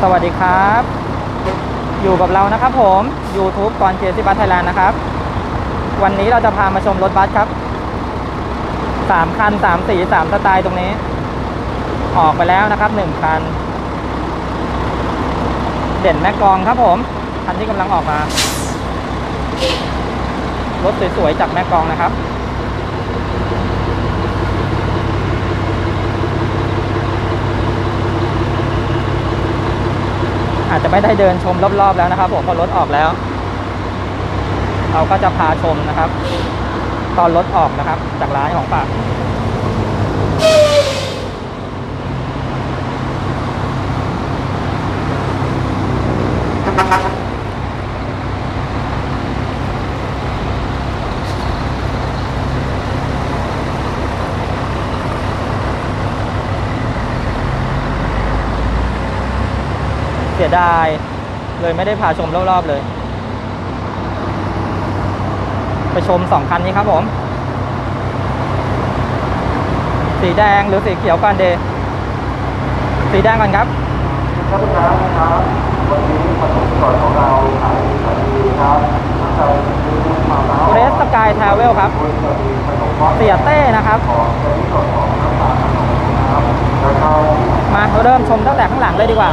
วัสดีครับอยู่กับเรานะครับผม YouTube กรเจสิบัสไทยแลนด์นะครับวันนี้เราจะพามาชมรถบัสครับ3คัน3สี3สไตล์ตรงนี้ออกไปแล้วนะครับ1คันเด่นแม่กลองครับผมคันที่กำลังออกมารถสวยๆจากแม่กลองนะครับอาจจะไม่ได้เดินชมรอบๆแล้วนะครับผมพอรถออกแล้วเราก็จะพาชมนะครับตอนรถออกนะครับจากร้านของฝากเสียดายเลยไม่ได้พาชมรอบๆเลยไปชม2คันนี้ครับผมสีแดงหรือสีเขียวกันเดย์สีแดงก่อนครับครับทุกท่านนะครับวันนี้มาถึงก่อนของเราขายดีครับใครซื้อมาแล้วเรสสกายทราเวลครับเสียเต้นะครับมาเริ่มชมตั้งแต่ข้างหลังเลยดีกว่า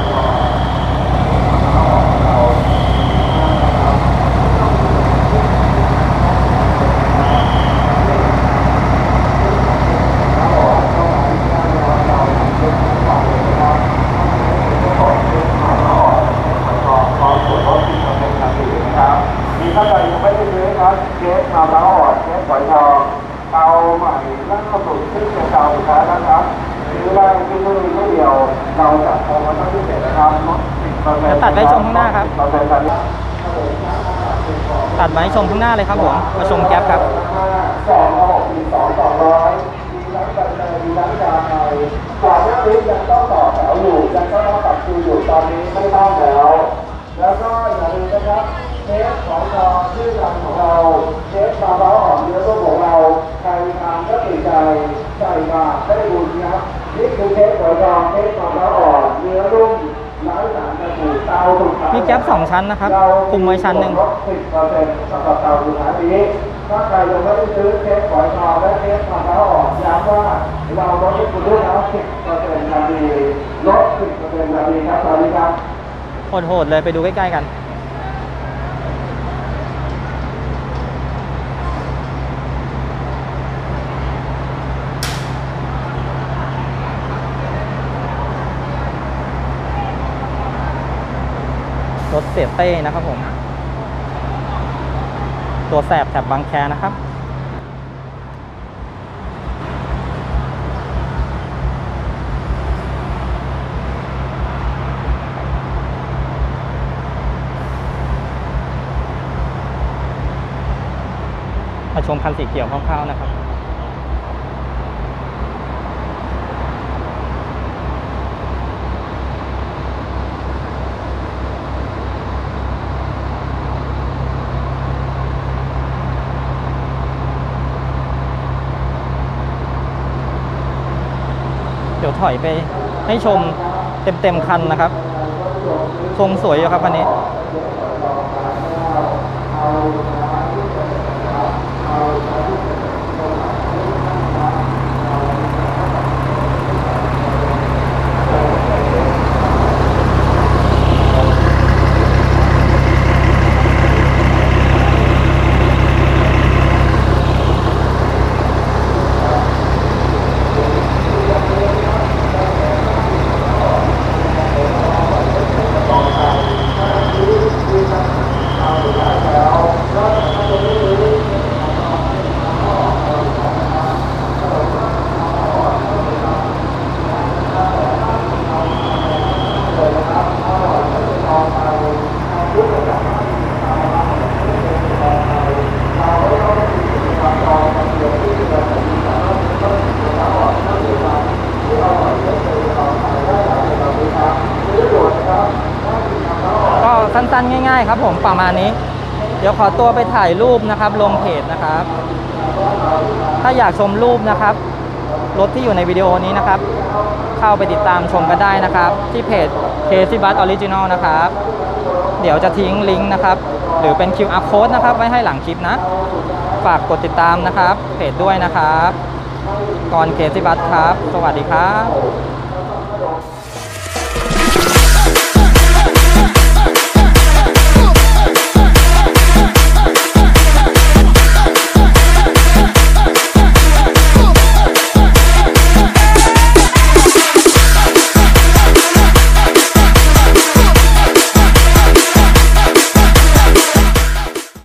ถ้าใครยังไม่ได้ซื้อครับเค้กมะพร้าวอ่อนเค้กฝอยทองเอาใหม่นั่งเข้าสู่ที่เก่าสุดท้ายนะครับซื้อได้ที่นี่ที่เดียวเราจะโปรโมชั่นพิเศษนะครับจะตัดไว้ชมข้างหน้าครับตัดไว้ชมข้างหน้าเลยครับผมมาชมแก๊ปครับมีทั้งกันเลยมีทั้งจานในก่อนหน้านี้ยังต้องต่อแถวอยู่ยังต้องตัดคิวอยู่ตอนนี้ไม่ต้องแล้วแล้วก็อย่าลืมนะครับเค้กของเราชื่อดังของเราเค้กมะพร้าวอ่อนเนื้อนุ่มของเราใครทานก็ติดใจใส่บาตรได้บุญครับนี่คือเค้กฝอยทองเค้กมะพร้าวอ่อนเนื้อนุ่มไร้สารกันบูดเตาสุกมีแก๊ป2ชั้นนะครับคุมไว้ชั้นหนึ่ง 10%สำหรับเตาสุดท้ายนี้ถ้าใครยังไม่ได้ซื้อเค้กฝอยทองและเค้กมะพร้าวอ่อนย้ำว่าเราลดให้คุณด้วยแล้ว10%ทันทีลด10%ทันทีครับสวัสดีครับโหดๆเลยไปดูใกล้ๆกันรถเสียเต้นะครับผมตัวแสบแถบบางแคนะครับมาชมคันสีเขียวคร่าวๆนะครับเดี๋ยวถอยไปให้ชมเต็มคันนะครับทรงสวยอยู่ครับคันนี้สั้นๆง่ายๆครับผมประมาณนี้เดี๋ยวขอตัวไปถ่ายรูปนะครับลงเพจนะครับถ้าอยากชมรูปนะครับรถที่อยู่ในวิดีโอนี้นะครับเข้าไปติดตามชมกันได้นะครับที่เพจ Crazy Bus Original นะครับเดี๋ยวจะทิ้งลิงก์นะครับหรือเป็น QR Code นะครับไว้ให้หลังคลิปนะฝากกดติดตามนะครับเพจด้วยนะครับก่อน Crazy Bus ครับสวัสดีครับ